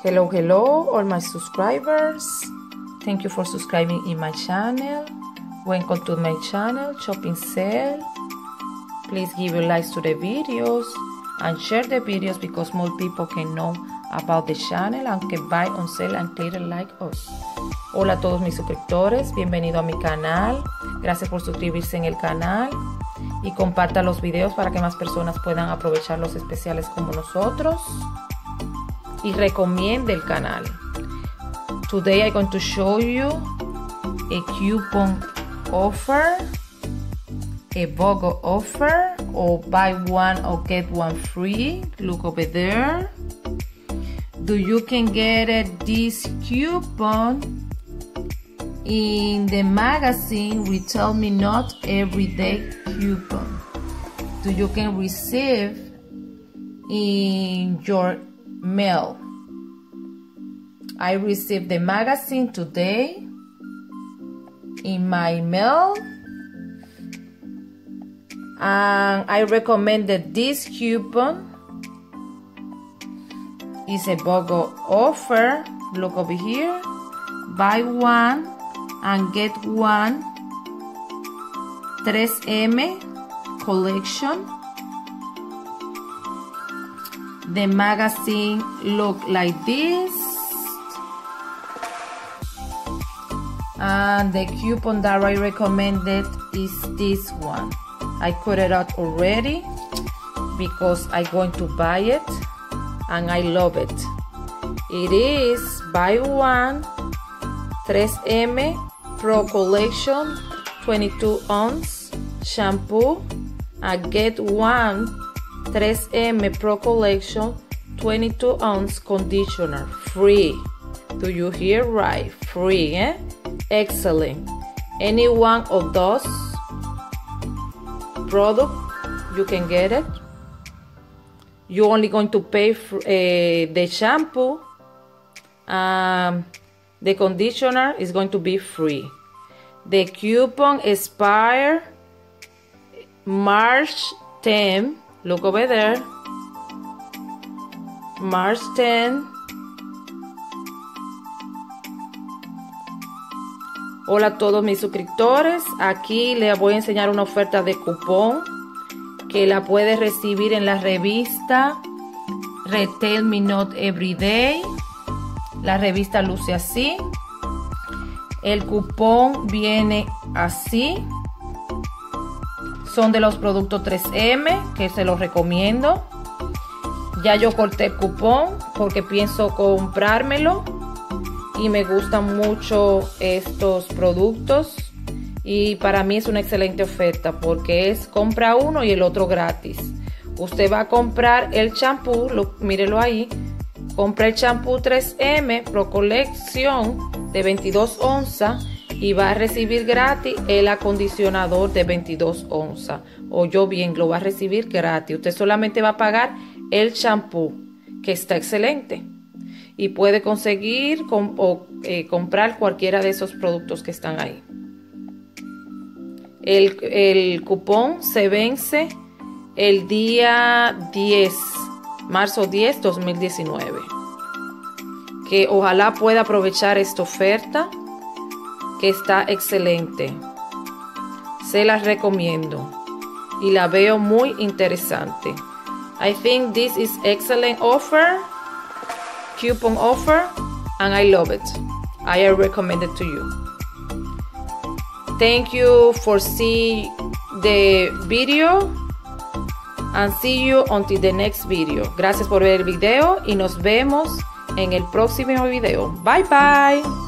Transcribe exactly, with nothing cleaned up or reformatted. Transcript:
Hello, hello, all my subscribers. Thank you for subscribing in my channel. Welcome to my channel, Shopping Sale. Please give your likes to the videos and share the videos because more people can know about the channel and can buy on sale and clear like us. Hola a todos mis suscriptores, bienvenido a mi canal. Gracias por suscribirse en el canal y comparta los videos para que más personas puedan aprovechar los especiales como nosotros. Y recomiende el canal. Today I'm going to show you a coupon offer, a BOGO offer, or buy one or get one free. Look over there. Do you can get it, this coupon in the magazine Retail Me Not Everyday coupon. Do you can receive in your mail. I received the magazine today in my mail, and I recommended this coupon. It's a BOGO offer. Look over here. Buy one and get one three M collection. The magazine look like this, and the coupon that I recommended is this one. I cut it out already because I'm going to buy it and I love it. It is buy one three M Pro Collection twenty-two ounce shampoo and get one three M Pro Collection twenty-two ounce conditioner free. Do you hear right? Free, eh? Excellent. Any one of those products you can get it. You're only going to pay for uh, the shampoo. Um, the conditioner is going to be free. The coupon expires March tenth. Look over there, March tenth. Hola a todos mis suscriptores. Aquí les voy a enseñar una oferta de cupón que la puedes recibir en la revista Retail Me Not Everyday. La revista luce así. El cupón viene así. Son de los productos tres M, que se los recomiendo. Ya yo corté el cupón porque pienso comprármelo. Y me gustan mucho estos productos. Y para mí es una excelente oferta porque es compra uno y el otro gratis. Usted va a comprar el champú, lo, mírelo ahí. Compra el champú tres M Pro Collection de veintidós onzas. Y va a recibir gratis el acondicionador de veintidós onzas. O yo bien, lo va a recibir gratis. Usted solamente va a pagar el champú, que está excelente. Y puede conseguir com, o eh, comprar cualquiera de esos productos que están ahí. El, el cupón se vence el día diez, marzo diez, dos mil diecinueve. Que ojalá pueda aprovechar esta oferta, que está excelente. Se las recomiendo y la veo muy interesante. I think this is excellent offer, coupon offer, and I love it. I recommend it to you. Thank you for seeing the video and see you until the next video. Gracias por ver el video y nos vemos en el próximo video. Bye bye.